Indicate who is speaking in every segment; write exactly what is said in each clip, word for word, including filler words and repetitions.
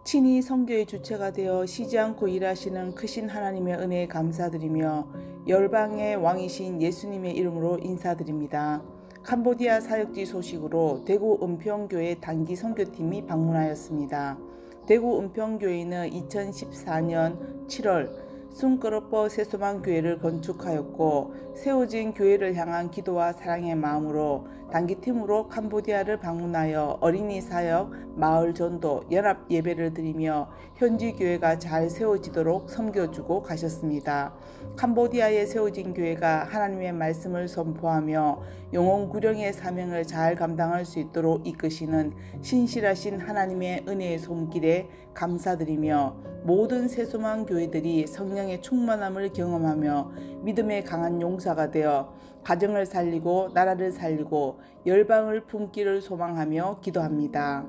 Speaker 1: 친히 선교의 주체가 되어 쉬지 않고 일하시는 크신 하나님의 은혜에 감사드리며 열방의 왕이신 예수님의 이름으로 인사드립니다. 캄보디아 사역지 소식으로 대구 은평교회 단기 선교팀이 방문하였습니다. 대구 은평교회는 이천십사 년 칠월 숭끄러퍼 새소망교회를 건축하였고 세워진 교회를 향한 기도와 사랑의 마음으로 단기팀으로 캄보디아를 방문하여 어린이 사역, 마을 전도, 연합 예배를 드리며 현지 교회가 잘 세워지도록 섬겨주고 가셨습니다. 캄보디아에 세워진 교회가 하나님의 말씀을 선포하며 영혼 구령의 사명을 잘 감당할 수 있도록 이끄시는 신실하신 하나님의 은혜의 손길에 감사드리며 모든 새소망 교회들이 성령의 충만함을 경험하며 믿음의 강한 용사가 되어 가정을 살리고 나라를 살리고 열방을 품기를 소망하며 기도합니다.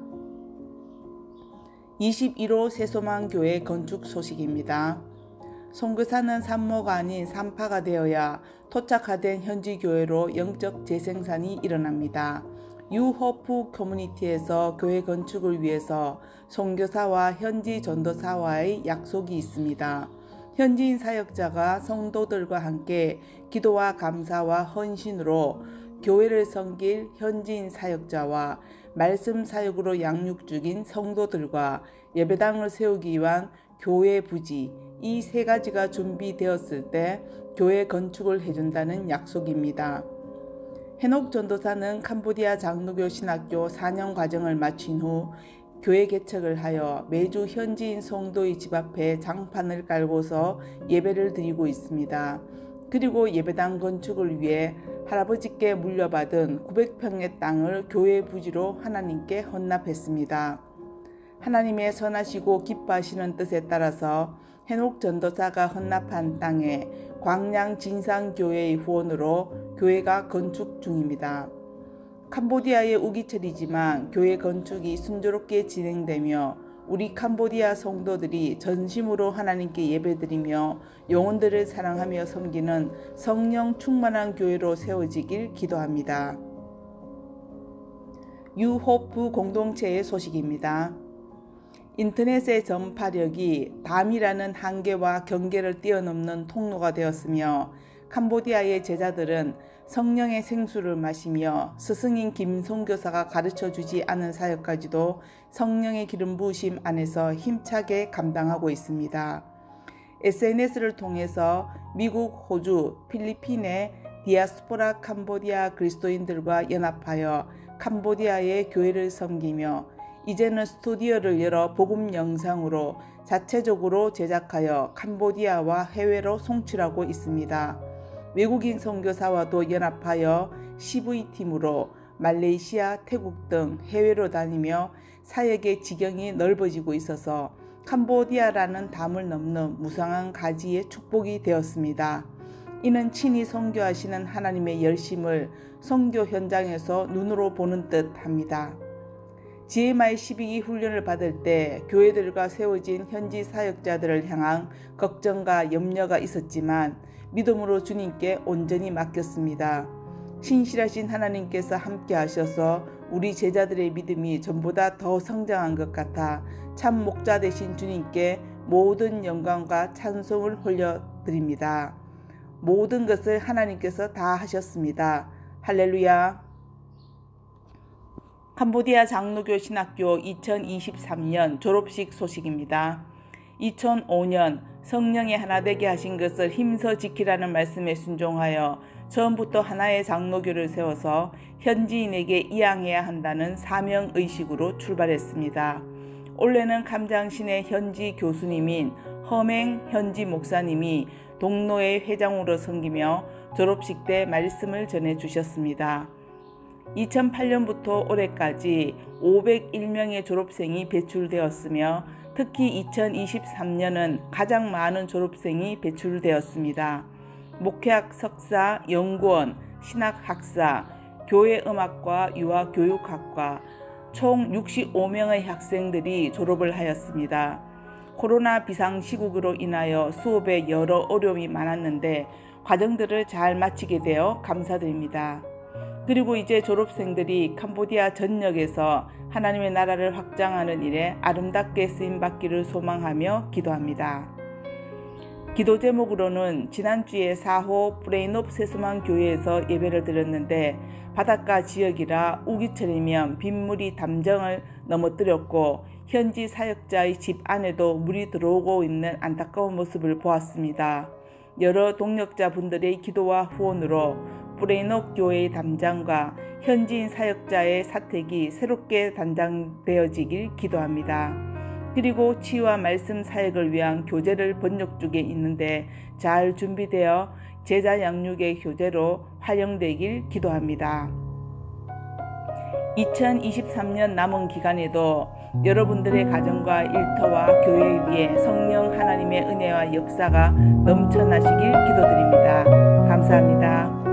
Speaker 1: 이십일 호 새소망 교회 건축 소식입니다. 선교사는 산모가 아닌 산파가 되어야 토착화된 현지 교회로 영적 재생산이 일어납니다. 유호프 커뮤니티에서 교회 건축을 위해서 선교사와 현지 전도사와의 약속이 있습니다. 현지인 사역자가 성도들과 함께 기도와 감사와 헌신으로 교회를 섬길 현지인 사역자와 말씀 사역으로 양육 중인 성도들과 예배당을 세우기 위한 교회 부지 이 세 가지가 준비되었을 때 교회 건축을 해준다는 약속입니다. 헤녹 전도사는 캄보디아 장로교 신학교 사 년 과정을 마친 후 교회 개척을 하여 매주 현지인 성도의 집 앞에 장판을 깔고서 예배를 드리고 있습니다. 그리고 예배당 건축을 위해 할아버지께 물려받은 구백 평의 땅을 교회 부지로 하나님께 헌납했습니다. 하나님의 선하시고 기뻐하시는 뜻에 따라서 헤녹 전도사가 헌납한 땅에 광양 진상교회의 후원으로 교회가 건축 중입니다. 캄보디아의 우기철이지만 교회 건축이 순조롭게 진행되며 우리 캄보디아 성도들이 전심으로 하나님께 예배드리며 영혼들을 사랑하며 섬기는 성령 충만한 교회로 세워지길 기도합니다. 유호프 공동체의 소식입니다. 인터넷의 전파력이 담이라는 한계와 경계를 뛰어넘는 통로가 되었으며 캄보디아의 제자들은 성령의 생수를 마시며 스승인 김 선교사가 가르쳐주지 않은 사역까지도 성령의 기름 부으심 안에서 힘차게 감당하고 있습니다. 에스엔에스를 통해서 미국, 호주, 필리핀의 디아스포라 캄보디아 그리스도인들과 연합하여 캄보디아의 교회를 섬기며 이제는 스튜디오를 열어 복음 영상으로 자체적으로 제작하여 캄보디아와 해외로 송출하고 있습니다. 외국인 선교사와도 연합하여 씨브이팀으로 말레이시아, 태국 등 해외로 다니며 사역의 지경이 넓어지고 있어서 캄보디아라는 담을 넘는 무상한 가지의 축복이 되었습니다. 이는 친히 선교하시는 하나님의 열심을 선교 현장에서 눈으로 보는 듯 합니다. 지엠아이 십이 기 훈련을 받을 때 교회들과 세워진 현지 사역자들을 향한 걱정과 염려가 있었지만 믿음으로 주님께 온전히 맡겼습니다. 신실하신 하나님께서 함께 하셔서 우리 제자들의 믿음이 전보다 더 성장한 것 같아 참 목자 되신 주님께 모든 영광과 찬송을 올려드립니다. 모든 것을 하나님께서 다 하셨습니다. 할렐루야. 캄보디아 장로교 신학교 이천이십삼 년 졸업식 소식입니다. 이천오 년 성령의 하나 되게 하신 것을 힘써 지키라는 말씀에 순종하여 처음부터 하나의 장로교를 세워서 현지인에게 이양해야 한다는 사명의식으로 출발했습니다. 올해는 감장신의 현지 교수님인 허맹 현지 목사님이 동로의 회장으로 섬기며 졸업식 때 말씀을 전해주셨습니다. 이천팔 년부터 올해까지 오백일 명의 졸업생이 배출되었으며 특히 이천이십삼 년은 가장 많은 졸업생이 배출되었습니다. 목회학 석사, 연구원, 신학학사, 교회음악과 유아교육학과 총 육십오 명의 학생들이 졸업을 하였습니다. 코로나 비상시국으로 인하여 수업에 여러 어려움이 많았는데 과정들을 잘 마치게 되어 감사드립니다. 그리고 이제 졸업생들이 캄보디아 전역에서 하나님의 나라를 확장하는 일에 아름답게 쓰임받기를 소망하며 기도합니다. 기도 제목으로는 지난주에 사 호 브레인옵 세수만 교회에서 예배를 드렸는데 바닷가 지역이라 우기철이면 빗물이 담정을 넘어뜨렸고 현지 사역자의 집 안에도 물이 들어오고 있는 안타까운 모습을 보았습니다. 여러 동역자분들의 기도와 후원으로 브레인옵 교회의 담장과 현지인 사역자의 사택이 새롭게 단장되어지길 기도합니다. 그리고 치유와 말씀 사역을 위한 교재를 번역 중에 있는데 잘 준비되어 제자 양육의 교재로 활용되길 기도합니다. 이천이십삼 년 남은 기간에도 여러분들의 가정과 일터와 교회 위에 성령 하나님의 은혜와 역사가 넘쳐나시길 기도드립니다. 감사합니다.